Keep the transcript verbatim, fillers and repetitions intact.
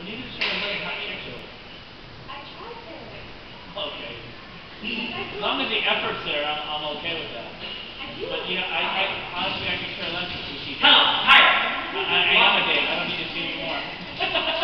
You need to start letting hot chicks over. I tried to. Okay. As long as the effort's there, I'm, I'm okay with that. I do. But, you know, I, I honestly, I can care less if you see. Hello, higher. I, I am a date. I don't need to see any more.